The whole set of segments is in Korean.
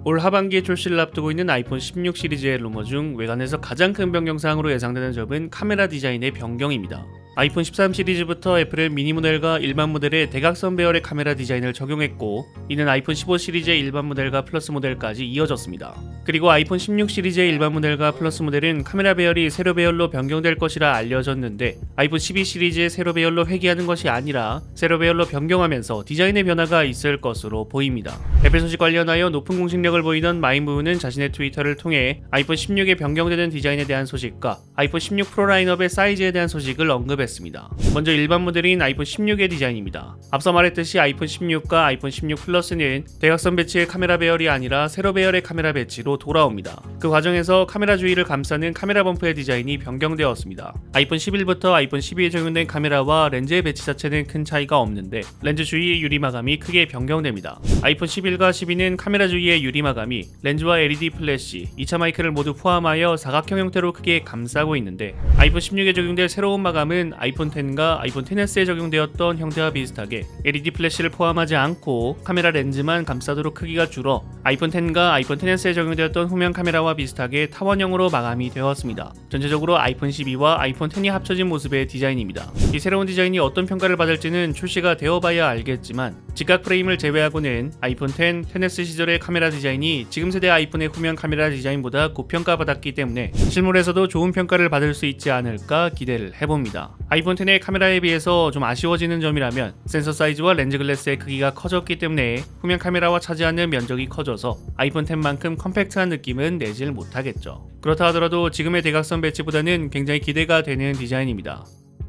올 하반기에 출시를 앞두고 있는 아이폰 16 시리즈의 루머 중 외관에서 가장 큰 변경 사항으로 예상되는 점은 카메라 디자인의 변경입니다. 아이폰 13 시리즈부터 애플은 미니 모델과 일반 모델에 대각선 배열의 카메라 디자인을 적용했고, 이는 아이폰 15 시리즈의 일반 모델과 플러스 모델까지 이어졌습니다. 그리고 아이폰 16 시리즈의 일반 모델과 플러스 모델은 카메라 배열이 세로 배열로 변경될 것이라 알려졌는데, 아이폰 12 시리즈의 세로 배열로 회귀하는 것이 아니라 세로 배열로 변경하면서 디자인의 변화가 있을 것으로 보입니다. 애플 소식 관련하여 높은 공식력을 보이던 마인부는 자신의 트위터를 통해 아이폰 16의 변경되는 디자인에 대한 소식과 아이폰 16 프로 라인업의 사이즈에 대한 소식을 언급했습니다. 먼저 일반 모델인 아이폰 16의 디자인입니다. 앞서 말했듯이 아이폰 16과 아이폰 16 플러스는 대각선 배치의 카메라 배열이 아니라 세로 배열의 카메라 배치로 돌아옵니다. 그 과정에서 카메라 주위를 감싸는 카메라 범프의 디자인이 변경되었습니다. 아이폰 11부터 아이폰 12에 적용된 카메라와 렌즈의 배치 자체는 큰 차이가 없는데, 렌즈 주위의 유리 마감이 크게 변경됩니다. 아이폰 11과 12는 카메라 주위의 유리 마감이 렌즈와 LED 플래시, 2차 마이크를 모두 포함하여 사각형 형태로 크게 감싸고 있는데, 아이폰 16에 적용될 새로운 마감은 아이폰 X과 아이폰 XS에 적용되었던 형태와 비슷하게 LED 플래시를 포함하지 않고 카메라 렌즈만 감싸도록 크기가 줄어 아이폰 X과 아이폰 XS에 적용되었던 후면 카메라와 비슷하게 타원형으로 마감이 되었습니다. 전체적으로 아이폰 12와 아이폰 X이 합쳐진 모습의 디자인입니다. 이 새로운 디자인이 어떤 평가를 받을지는 출시가 되어봐야 알겠지만, 직각 프레임을 제외하고는 아이폰 X, XS 시절의 카메라 디자인이 지금 세대 아이폰의 후면 카메라 디자인보다 고평가받았기 때문에 실물에서도 좋은 평가를 받을 수 있지 않을까 기대를 해봅니다. 아이폰 X의 카메라에 비해서 좀 아쉬워지는 점이라면, 센서 사이즈와 렌즈 글래스의 크기가 커졌기 때문에 후면 카메라와 차지하는 면적이 커져서 아이폰 X만큼 컴팩트한 느낌은 내질 못하겠죠. 그렇다 하더라도 지금의 대각선 배치보다는 굉장히 기대가 되는 디자인입니다.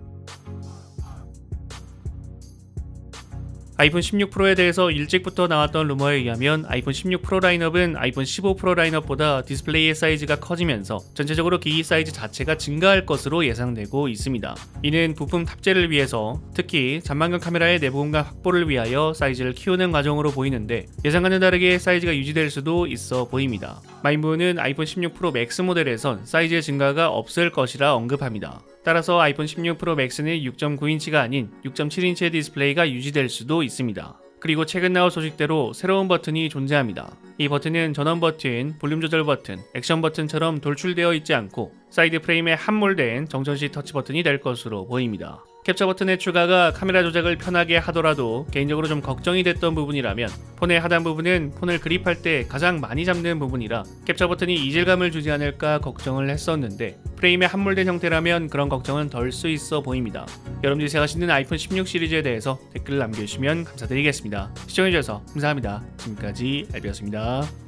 아이폰 16 프로에 대해서 일찍부터 나왔던 루머에 의하면 아이폰 16 프로 라인업은 아이폰 15 프로 라인업보다 디스플레이의 사이즈가 커지면서 전체적으로 기기 사이즈 자체가 증가할 것으로 예상되고 있습니다. 이는 부품 탑재를 위해서, 특히 잔망경 카메라의 내부 공간 확보를 위하여 사이즈를 키우는 과정으로 보이는데, 예상과는 다르게 사이즈가 유지될 수도 있어 보입니다. 마인부는 아이폰 16 프로 맥스 모델에선 사이즈의 증가가 없을 것이라 언급합니다. 따라서 아이폰 16 프로 맥스는 6.9인치가 아닌 6.7인치의 디스플레이가 유지될 수도 있습니다. 그리고 최근 나온 소식대로 새로운 버튼이 존재합니다. 이 버튼은 전원 버튼, 볼륨 조절 버튼, 액션 버튼처럼 돌출되어 있지 않고 사이드 프레임에 함몰된 정전식 터치 버튼이 될 것으로 보입니다. 캡처 버튼의 추가가 카메라 조작을 편하게 하더라도 개인적으로 좀 걱정이 됐던 부분이라면, 폰의 하단 부분은 폰을 그립할 때 가장 많이 잡는 부분이라 캡처 버튼이 이질감을 주지 않을까 걱정을 했었는데, 프레임에 함몰된 형태라면 그런 걱정은 덜 수 있어 보입니다. 여러분들이 생각하시는 아이폰 16 시리즈에 대해서 댓글 남겨주시면 감사드리겠습니다. 시청해주셔서 감사합니다. 지금까지 알비였습니다.